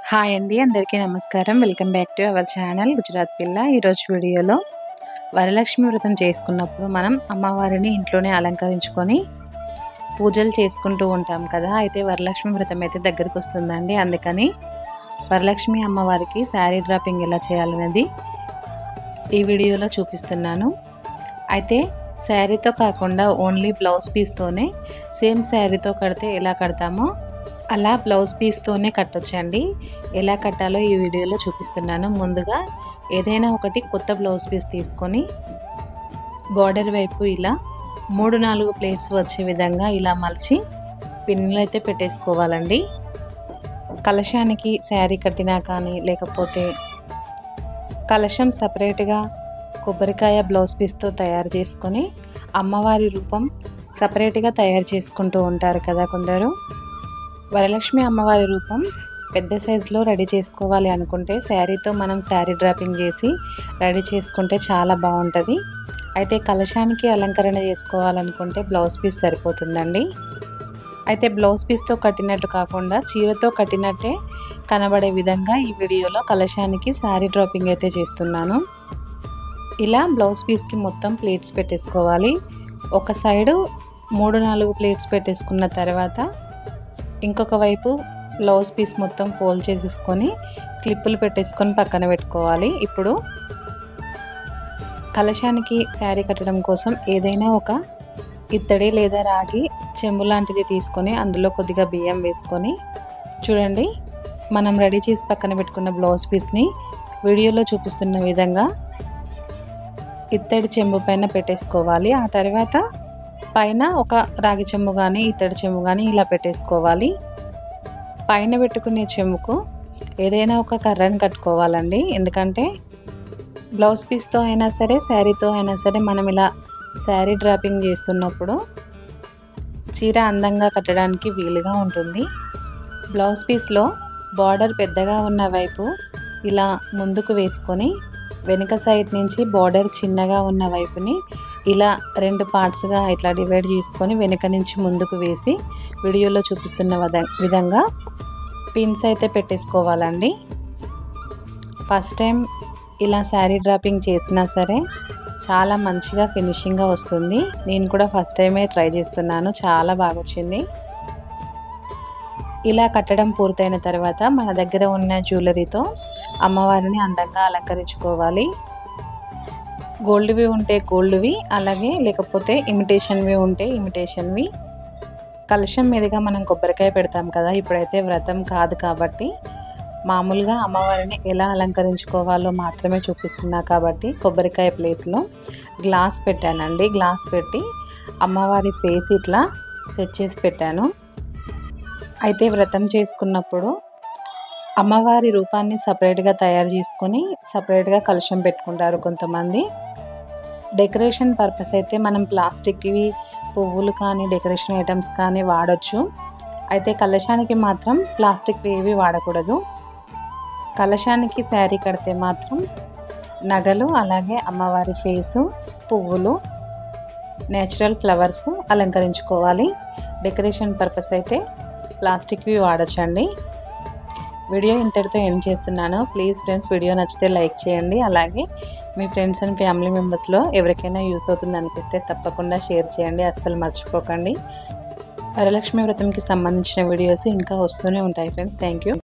Hi అండి, అందరికీ నమస్కారం. Welcome back to our channel Gujarat పిల్ల. ఈరోజు వీడియోలో వరలక్ష్మి వ్రతం చేసుకున్నప్పుడు మనం అమ్మవారిని ఇంట్లోనే అలంకరించుకొని పూజలు చేసుకుంటూ ఉంటాం కదా. అయితే వరలక్ష్మి వ్రతం అయితే దగ్గరికి వస్తుందండి. అందుకని వరలక్ష్మి అమ్మవారికి శారీ డ్రాపింగ్ ఎలా చేయాలనేది ఈ వీడియోలో చూపిస్తున్నాను. అయితే శారీతో కాకుండా ఓన్లీ బ్లౌజ్ పీస్తోనే సేమ్ శారీతో కడితే ఎలా కడతామో అలా బ్లౌజ్ పీస్తోనే కట్టొచ్చండి. ఎలా కట్టాలో ఈ వీడియోలో చూపిస్తున్నాను. ముందుగా ఏదైనా ఒకటి కొత్త బ్లౌజ్ పీస్ తీసుకొని బార్డర్ వైపు ఇలా 3-4 ప్లేట్స్ వచ్చే విధంగా ఇలా మలిచి పిన్నులు అయితే పెట్టేసుకోవాలండి. కలశానికి శారీ కట్టినా కానీ లేకపోతే కలశం సపరేట్గా కొబ్బరికాయ బ్లౌజ్ పీస్తో తయారు చేసుకొని అమ్మవారి రూపం సపరేట్గా తయారు చేసుకుంటూ ఉంటారు కదా కొందరు. వరలక్ష్మి అమ్మవారి రూపం పెద్ద సైజులో రెడీ చేసుకోవాలి అనుకుంటే శారీతో మనం శారీ డ్రాపింగ్ చేసి రెడీ చేసుకుంటే చాలా బాగుంటుంది. అయితే కలశానికి అలంకరణ చేసుకోవాలనుకుంటే బ్లౌజ్ పీస్ సరిపోతుందండి. అయితే బ్లౌజ్ పీస్తో కట్టినట్టు కాకుండా చీరతో కట్టినట్టే కనబడే విధంగా ఈ వీడియోలో కలశానికి శారీ డ్రాపింగ్ అయితే చేస్తున్నాను. ఇలా బ్లౌజ్ పీస్కి మొత్తం ప్లేట్స్ పెట్టేసుకోవాలి. ఒక సైడు 3-4 ప్లేట్స్ పెట్టేసుకున్న తర్వాత ఇంకొక వైపు బ్లౌజ్ పీస్ మొత్తం ఫోల్డ్ చేసేసుకొని క్లిప్పులు పెట్టేసుకొని పక్కన పెట్టుకోవాలి. ఇప్పుడు కలశానికి శారీ కట్టడం కోసం ఏదైనా ఒక ఇత్తడి లేదా రాగి చెంబు లాంటిది తీసుకొని అందులో కొద్దిగా బియ్యం వేసుకొని చూడండి, మనం రెడీ చేసి పక్కన పెట్టుకున్న బ్లౌజ్ పీస్ని వీడియోలో చూపిస్తున్న విధంగా ఇత్తడి చెంబు పైన పెట్టేసుకోవాలి. ఆ తర్వాత పైన ఒక రాగి చెంబు కానీ ఇత్తడి చెంబు కానీ ఇలా పెట్టేసుకోవాలి. పైన పెట్టుకునే చెంబుకు ఏదైనా ఒక కర్రని కట్టుకోవాలండి. ఎందుకంటే బ్లౌజ్ పీస్తో అయినా సరే శారీతో అయినా సరే మనం ఇలా శారీ డ్రాపింగ్ చేస్తున్నప్పుడు చీర అందంగా కట్టడానికి వీలుగా ఉంటుంది. బ్లౌజ్ పీస్లో బార్డర్ పెద్దగా ఉన్న వైపు ఇలా ముందుకు వేసుకొని వెనుక సైడ్ నుంచి బార్డర్ చిన్నగా ఉన్న వైపుని ఇలా 2 పార్ట్స్గా ఇట్లా డివైడ్ చేసుకొని వెనుక నుంచి ముందుకు వేసి వీడియోలో చూపిస్తున్న విధంగా పిన్స్ అయితే పెట్టేసుకోవాలండి. ఫస్ట్ టైం ఇలా శారీ డ్రాపింగ్ చేసినా సరే చాలా మంచిగా ఫినిషింగ్గా వస్తుంది. నేను కూడా ఫస్ట్ టైమే ట్రై చేస్తున్నాను, చాలా బాగా వచ్చింది. ఇలా కట్టడం పూర్తయిన తర్వాత మన దగ్గర ఉన్న జ్యువెలరీతో అమ్మవారిని అందంగా అలంకరించుకోవాలి. గోల్డ్వి ఉంటే గోల్డ్వి, అలాగే లేకపోతే ఇమిటేషన్వి ఉంటే ఇమిటేషన్వి. కలశం మీదుగా మనం కొబ్బరికాయ పెడతాం కదా. ఇప్పుడైతే వ్రతం కాదు కాబట్టి మామూలుగా అమ్మవారిని ఎలా అలంకరించుకోవాలో మాత్రమే చూపిస్తున్నా కాబట్టి కొబ్బరికాయ ప్లేస్లో గ్లాస్ పెట్టానండి. గ్లాస్ పెట్టి అమ్మవారి ఫేస్ ఇట్లా సెట్ చేసి పెట్టాను. అయితే వ్రతం చేసుకున్నప్పుడు అమ్మవారి రూపాన్ని సపరేట్గా తయారు చేసుకొని సపరేట్గా కలశం పెట్టుకుంటారు కొంతమంది. డెకరేషన్ పర్పస్ అయితే మనం ప్లాస్టిక్వి పువ్వులు కానీ డెకరేషన్ ఐటమ్స్ కానీ వాడచ్చు. అయితే కలశానికి మాత్రం ప్లాస్టిక్ ఏవి వాడకూడదు. కలశానికి శారీ కడితే మాత్రం నగలు, అలాగే అమ్మవారి ఫేసు, పువ్వులు, నేచురల్ ఫ్లవర్స్ అలంకరించుకోవాలి. డెకరేషన్ పర్పస్ అయితే ప్లాస్టిక్వి వాడచ్చండి. వీడియో ఇంతటితో ఎండ్ చేస్తున్నాను. ప్లీజ్ ఫ్రెండ్స్, వీడియో నచ్చితే లైక్ చేయండి. అలాగే మీ ఫ్రెండ్స్ అండ్ ఫ్యామిలీ మెంబర్స్లో ఎవరికైనా యూస్ అవుతుంది అనిపిస్తే తప్పకుండా షేర్ చేయండి, అస్సలు మర్చిపోకండి. వరలక్ష్మి వ్రతంకి సంబంధించిన వీడియోస్ ఇంకా వస్తూనే ఉంటాయి ఫ్రెండ్స్. Thank you.